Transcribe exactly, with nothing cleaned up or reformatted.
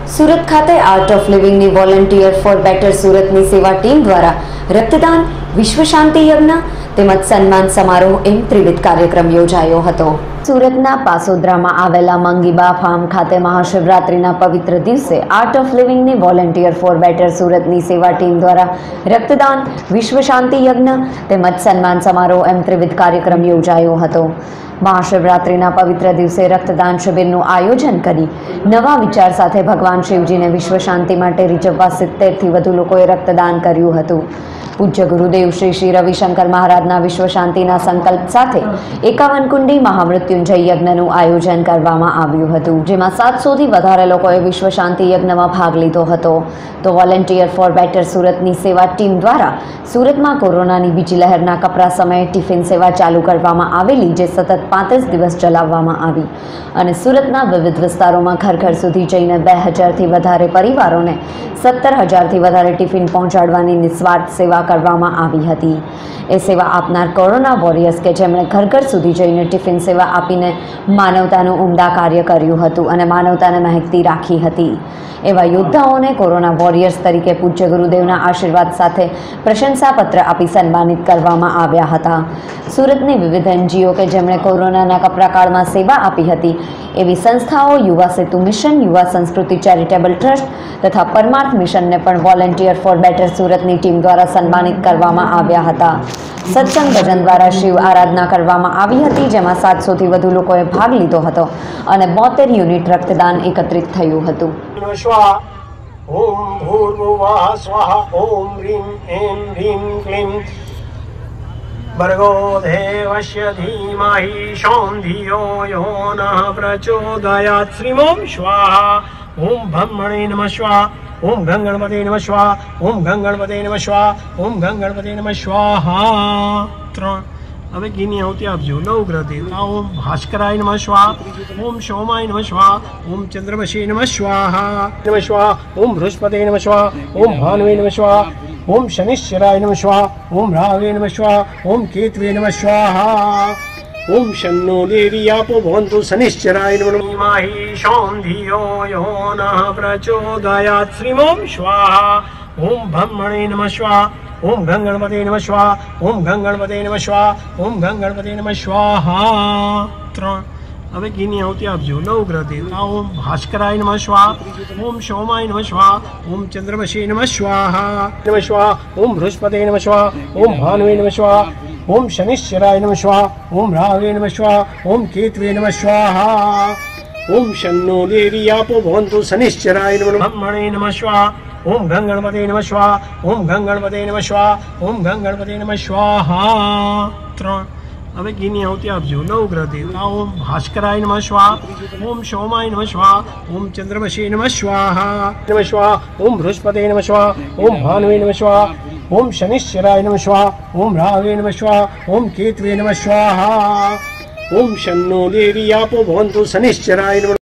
સુરત ખાતે art of લિવિંગની volunteer for better સુરતની સેવા ટીમ દ્વારા રક્તદાન, વિશ્વ શાંતિ યજ્ઞ તેમજ સન્માન સમારોહ એમ ત્રિવિધ કાર્યક્રમ યોજાયો હતો। સુરતના પાસોદરામાં આવેલા મંગીબા ફાર્મ ખાતે મહાશિવરાત્રિના પવિત્ર દિવસે આર્ટ ઓફ લિવિંગની વોલન્ટિયર ફોર બેટર સુરતની સેવા ટીમ દ્વારા રક્તદાન, વિશ્વ શાંતિ યજ્ઞ તેમજ સન્માન સમારોહ એમ ત્રિવિધ કાર્યક્રમ યોજાયો હતો। મહાશિવરાત્રિના પવિત્ર દિવસે રક્તદાન શિબિરનું આયોજન કરી નવા વિચાર સાથે ભગવાન શિવજીને વિશ્વ શાંતિ માટે રીઝવવા સિત્તેરથી વધુ લોકોએ રક્તદાન કર્યું હતું। પૂજ્ય ગુરુદેવ શ્રી શ્રી રવિશંકર મહારાજના વિશ્વ શાંતિના સંકલ્પ સાથે એકાવન કુંડી મહામૃત્યુંજય યજ્ઞનું આયોજન કરવામાં આવ્યું હતું, જેમાં સાતસોથી વધારે લોકોએ વિશ્વ શાંતિ યજ્ઞમાં ભાગ લીધો હતો। તો વોલન્ટિયર ફોર બેટર સુરતની સેવા ટીમ દ્વારા સુરતમાં કોરોનાની બીજી લહેરના કપરા સમયે ટિફિન સેવા ચાલુ કરવામાં આવેલી, જે સતત પાંત્રીસ દિવસ ચલાવવામાં આવી અને સુરતના વિવિધ વિસ્તારોમાં ઘર ઘર સુધી જઈને બે હજારથી વધારે પરિવારોને સત્તર હજારથી વધારે ટિફિન પહોંચાડવાની નિસ્વાર્થ સેવા કરવામાં આવી હતી। એ સેવા આપનાર કોરોના વોરિયર્સ કે જેમણે ઘર ઘર સુધી જઈને ટિફિન સેવા આપીને માનવતાનું ઉમદા કાર્ય કર્યું હતું અને માનવતાને મહેકતી રાખી હતી, એવા યોદ્ધાઓને કોરોના વોરિયર્સ તરીકે પૂજ્ય ગુરુદેવના આશીર્વાદ સાથે પ્રશંસાપત્ર આપી સન્માનિત કરવામાં આવ્યા હતા। સુરતની વિવિધ એનજીઓ કે જેમણે કોરોનાના કપરા કાળમાં સેવા આપી હતી એવી સંસ્થાઓ યુવા સેતુ મિશન, યુવા સંસ્કૃતિ ચેરિટેબલ ટ્રસ્ટ તથા પરમાર્થ મિશનને પણ વોલન્ટિયર ફોર બેટર સુરતની ટીમ દ્વારા સન્માનિત કરવામાં આવ્યા હતા। સત્સંગ ભજન દ્વારા શિવ આરાધના કરવામાં આવી હતી, જેમાં સાતસોથી વધુ લોકોએ ભાગ લીધો હતો અને બોતેર યુનિટ રક્તદાન એકત્રિત થયું હતું। ओम भूर्भुवः स्वः ओम ह्रीं ऐं ह्रीं क्लीं भर्गो देवस्य धीमहि धियो यो नः प्रचोदयात्। श्रीं ओम स्वाहा। ओम ब्रह्मणे नमः स्वाहा। ओम गंगणपते नमः स्वाहा। ओम गंगणपते नमः स्वाहा। ओम गंगणपते नमः स्वाहा। त्रण હવે ઘીની આવતી આપજો। નવગ્રહ દેવતા ઓમ ભાસ્કરાય નમઃ સ્વાહા। ઓમ સોમાય નમઃ સ્વાહા। ઓમ ચંદ્રમસી નમઃ સ્વાહા નમઃ સ્વાહા। ઓમ બૃહસ્પતે નમઃ સ્વાહા। ઓમ ભાનવે નમઃ સ્વાહા। ઓમ શનિશ્ચરાય નમઃ સ્વાહા। ઓમ રાહવે નમઃ સ્વાહા। ઓમ કેતવે નમઃ સ્વાહા। ओम शन्नो देवी आपो भवन्तु शनिश्चराय नमः धियो यो नः प्रचोदयात्। श्रीं ओम स्वाहा। ओम ब्रह्मणे नमः स्वाहा। ओम गंगणपते नमः स्वाहा। ओम गंगणपते नमः स्वाहा। ओम गंगणपते नमः स्वाहा। त्रण હવે ઘીની આવતી આપજો। નવગ્રહ દેવતા ઓમ ભાસ્કરાય નમઃ સ્વાહા। ઓમ સોમાય નમઃ સ્વાહા। ઓમ ચંદ્રમસી નમઃ સ્વાહા નમઃ સ્વાહા। ઓમ બૃહસ્પતે નમઃ સ્વાહા। ઓમ ભાનવે નમઃ સ્વાહા। ओम शनिश्चराय नमः स्वाहा। ओम राहवे नमः स्वाहा। ओम केतवे नमः स्वाहा। ओम शन्नो देवी आपो भवन्तु शनिश्चराय नमः ब्रह्मणे नमः स्वाहा। ओम गंगणपते नमः स्वाहा। ओम गंगणपते नमः स्वाहा। ओम गंगणपते नमः स्वाहा। त्रण હવે ઘીની આવતી આપજો। નવગ્રહ દેવતા ઓમ ભાસ્કરાય નમઃ સ્વાહા। ઓમ સોમાય નમઃ સ્વાહા। ઓમ ચંદ્રમસી નમઃ સ્વાહા નમઃ સ્વાહા। ઓમ બૃહસ્પતે નમઃ સ્વાહા। ઓમ ભાનવે નમઃ સ્વાહા। ओम शनिश्चराय नमः स्वाहा। ओम राहवे नमः स्वाहा। ओम केतवे नमः स्वाहा। ओम शन्नो देवी आपो भवन्तु शनिश्चराय नमः।